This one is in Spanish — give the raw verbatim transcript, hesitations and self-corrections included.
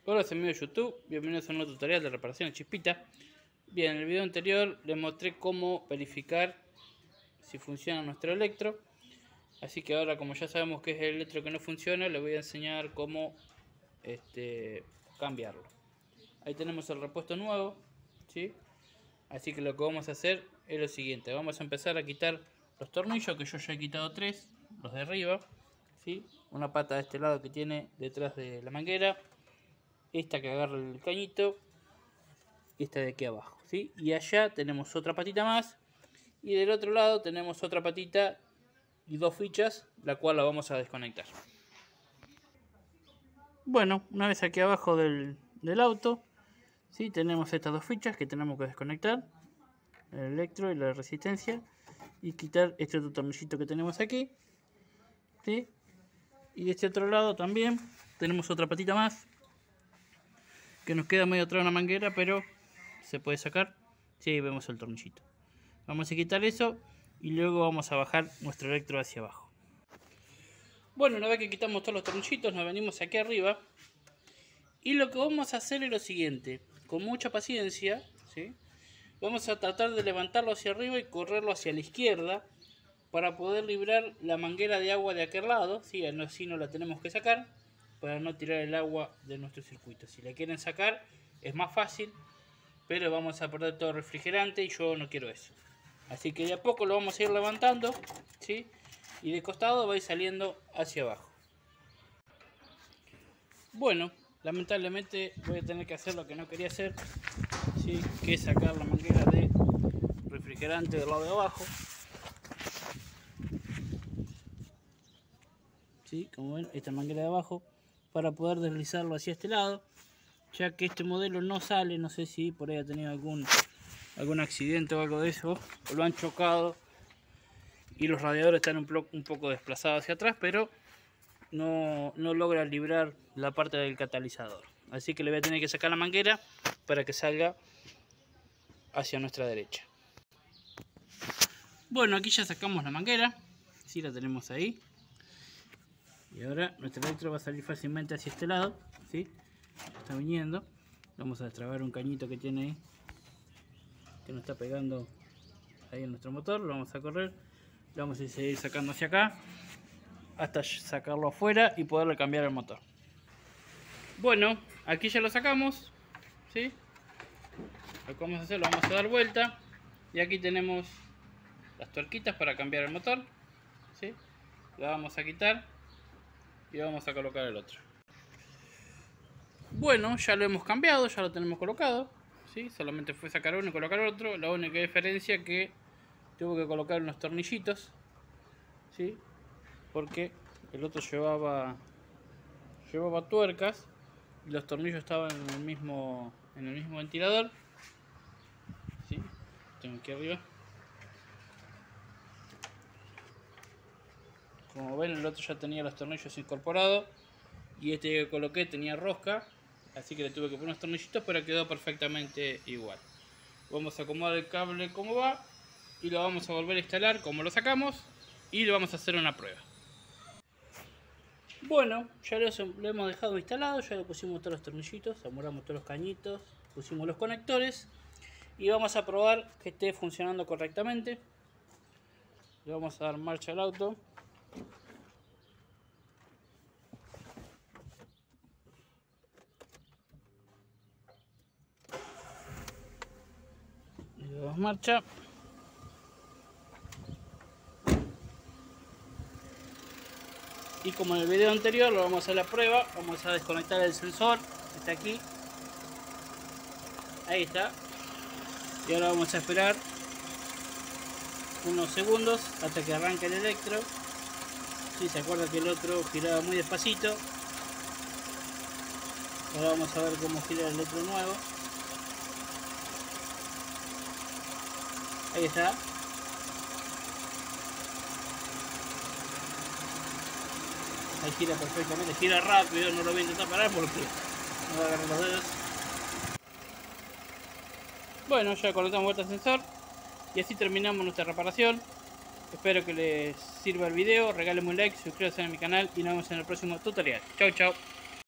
Hola amigos de YouTube, bienvenidos a un nuevo tutorial de reparación de chispita. Bien, en el video anterior les mostré cómo verificar si funciona nuestro electro. Así que ahora, como ya sabemos que es el electro que no funciona, les voy a enseñar cómo este, cambiarlo. Ahí tenemos el repuesto nuevo, ¿sí? Así que lo que vamos a hacer es lo siguiente. Vamos a empezar a quitar los tornillos, que yo ya he quitado tres, los de arriba, ¿sí? Una pata de este lado que tiene detrás de la manguera, esta que agarra el cañito, y esta de aquí abajo, ¿sí? Y allá tenemos otra patita más, y del otro lado tenemos otra patita y dos fichas, la cual la vamos a desconectar. Bueno, una vez aquí abajo del, del auto, ¿sí? Tenemos estas dos fichas que tenemos que desconectar, el electro y la resistencia, y quitar este otro tornillito que tenemos aquí, ¿sí? Y de este otro lado también tenemos otra patita más, que nos queda medio atrás una manguera, pero se puede sacar. Sí, ahí vemos el tornillito. Vamos a quitar eso y luego vamos a bajar nuestro electro hacia abajo. Bueno, una vez que quitamos todos los tornillitos, nos venimos aquí arriba. Y lo que vamos a hacer es lo siguiente. Con mucha paciencia, ¿sí? Vamos a tratar de levantarlo hacia arriba y correrlo hacia la izquierda, para poder librar la manguera de agua de aquel lado, ¿sí? Así no la tenemos que sacar, para no tirar el agua de nuestro circuito. Si la quieren sacar es más fácil, pero vamos a perder todo el refrigerante y yo no quiero eso. Así que de a poco lo vamos a ir levantando, ¿sí? Y de costado va a ir saliendo hacia abajo. Bueno, lamentablemente voy a tener que hacer lo que no quería hacer, ¿sí? Que es sacar la manguera de refrigerante del lado de abajo. ¿Sí? Como ven, esta manguera de abajo, para poder deslizarlo hacia este lado, ya que este modelo no sale. No sé si por ahí ha tenido algún algún accidente o algo de eso, o lo han chocado y los radiadores están un, un poco desplazados hacia atrás, pero no, no logra librar la parte del catalizador. Así que le voy a tener que sacar la manguera para que salga hacia nuestra derecha. Bueno, aquí ya sacamos la manguera, sí, la tenemos ahí. Y ahora nuestro electro va a salir fácilmente hacia este lado, ¿sí? Está viniendo. Vamos a destrabar un cañito que tiene ahí, que nos está pegando ahí en nuestro motor. Lo vamos a correr, lo vamos a seguir sacando hacia acá, hasta sacarlo afuera y poderle cambiar el motor. Bueno, aquí ya lo sacamos, ¿sí? Lo que vamos a hacer, lo vamos a dar vuelta. Y aquí tenemos las tuerquitas para cambiar el motor, ¿sí? La vamos a quitar y vamos a colocar el otro. Bueno, ya lo hemos cambiado, ya lo tenemos colocado, ¿sí? Solamente fue sacar uno y colocar otro. La única diferencia es que tuve que colocar unos tornillitos, ¿sí? Porque el otro llevaba llevaba tuercas y los tornillos estaban en el mismo en el mismo ventilador, ¿sí? Tengo aquí arriba. Como ven, el otro ya tenía los tornillos incorporados y este que coloqué tenía rosca, así que le tuve que poner unos tornillitos, pero quedó perfectamente igual. Vamos a acomodar el cable como va y lo vamos a volver a instalar como lo sacamos y le vamos a hacer una prueba. Bueno, ya lo hemos dejado instalado, ya le pusimos todos los tornillitos, amoramos todos los cañitos, pusimos los conectores y vamos a probar que esté funcionando correctamente. Le vamos a dar marcha al auto. Le damos marcha. Y como en el video anterior lo vamos a hacer la prueba, vamos a desconectar el sensor, está aquí. Ahí está. Y ahora vamos a esperar unos segundos hasta que arranque el electro. Si sí, se acuerda que el otro giraba muy despacito. Ahora vamos a ver cómo gira el electro nuevo. Ahí está. Ahí gira perfectamente, gira rápido, no lo voy a intentar parar porque no va a agarrar los dedos. Bueno, ya colocamos vuelta al sensor y así terminamos nuestra reparación. Espero que les sirva el video, regálenme un like, suscríbanse a mi canal y nos vemos en el próximo tutorial. Chau chau.